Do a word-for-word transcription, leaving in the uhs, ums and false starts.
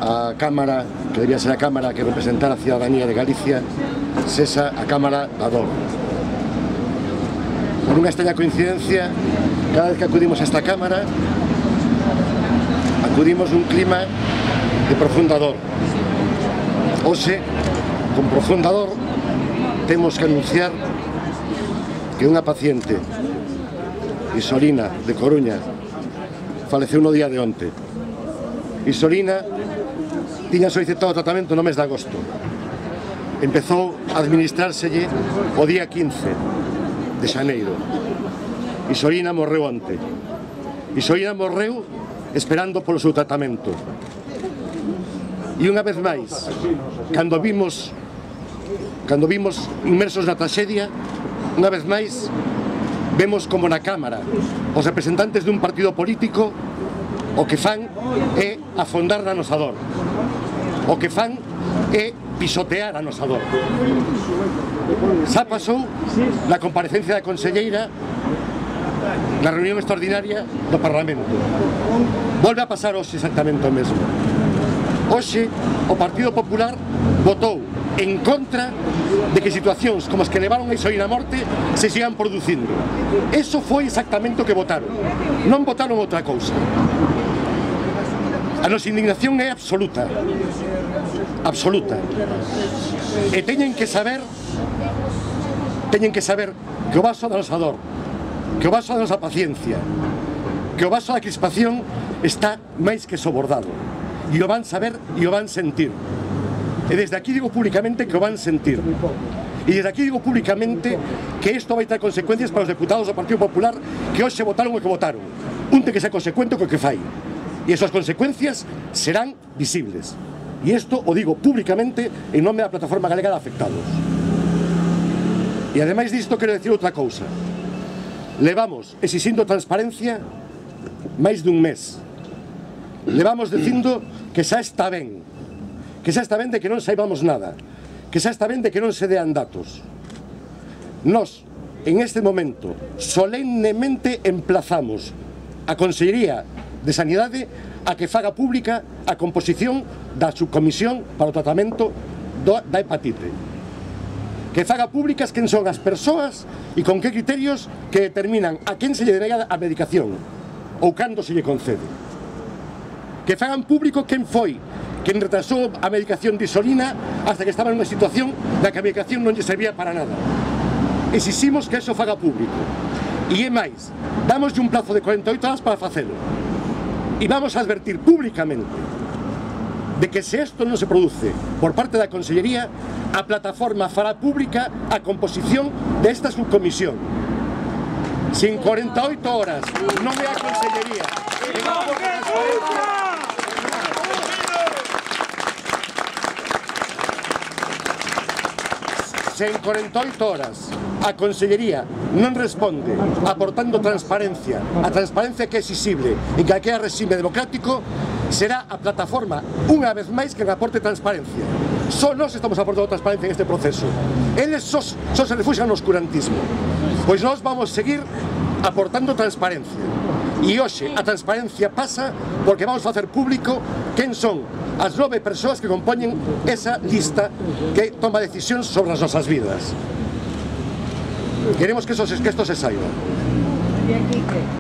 a Cámara, que debía ser a Cámara que representara a ciudadanía de Galicia, sesa a Cámara da Dor. Por unha extraña coincidencia, cada vez que acudimos a esta Cámara, acudimos nun clima de profunda dor. Hoxe, con profunda dor, temos que anunciar que unha paciente, Isolina, de Coruña, faleceu no día de onte. Isolina tiña solicitado tratamento no mes de agosto. Empezou a administrárselle o día quince de xaneiro. Isolina morreu onte. Isolina morreu esperando polo seu tratamento. E unha vez máis, cando vimos cando vimos inmersos na traxedia, unha vez máis vemos como na Cámara os representantes dun partido político o que fan é afondar na nosa dor, o que fan é pisotear a nosa dor. Xa pasou na comparecencia da conselleira na reunión extraordinaria do Parlamento. Volve a pasar hoxe exactamente o mesmo. Hoxe o Partido Popular votou en contra de que situacións como as que levaron a Isolina a morte se sigan producindo. Eso foi exactamente o que votaron. Non votaron outra cousa. A nosa indignación é absoluta. Absoluta. E teñen que saber teñen que saber que o vaso da nosa dor, que o vaso da nosa paciencia, que o vaso da crispación está máis que sobordado. E o van saber e o van sentir. E desde aquí digo públicamente que o van sentir. E desde aquí digo públicamente que isto vai ter consecuencias para os deputados do Partido Popular que hoxe votaron o que votaron. Un ten que ser consecuente co que fai. E as súas consecuencias serán visibles. E isto o digo públicamente en nome da Plataforma Galega de Afectados. E ademais disto quero decir outra cousa. Levamos exixindo transparencia máis dun mes. Levamos dicindo que xa está ben, que xa está ben de que non saibamos nada, que xa está ben de que non se dean datos. Nos, en este momento, solemnemente emplazamos a Consellería de Sanidade a que faga pública a composición da subcomisión para o tratamento da hepatite. Que faga públicas quen son as persoas e con que criterios que determinan a quen se lle denega a medicación ou cando se lle concede. Que fagan público quen foi quen retrasou a medicación de Isolina hasta que estaba nunha situación na que a medicación non lle servía para nada. Exiximos que eso faga público. E é máis, damoslle un plazo de cuarenta e oito horas para facelo. E vamos a advertir públicamente de que se isto non se produce por parte da Consellería, a plataforma fará pública a composición desta subcomisión. Se en cuarenta e oito horas non é a Consellería que va por transparencia, se en cuarenta e oito horas a Consellería non responde aportando transparencia, a transparencia que é exixible en calquera regime democrático, será a plataforma unha vez máis que aporte transparencia. Só nós estamos aportando transparencia en este proceso. Eles só, só se refuxan no oscurantismo. Pois nós vamos seguir aportando transparencia. E hoxe a transparencia pasa porque vamos facer público quen son as nove persoas que compoñen esa lista que toma decisións sobre as nosas vidas. Queremos que, eso, que esto se saiba.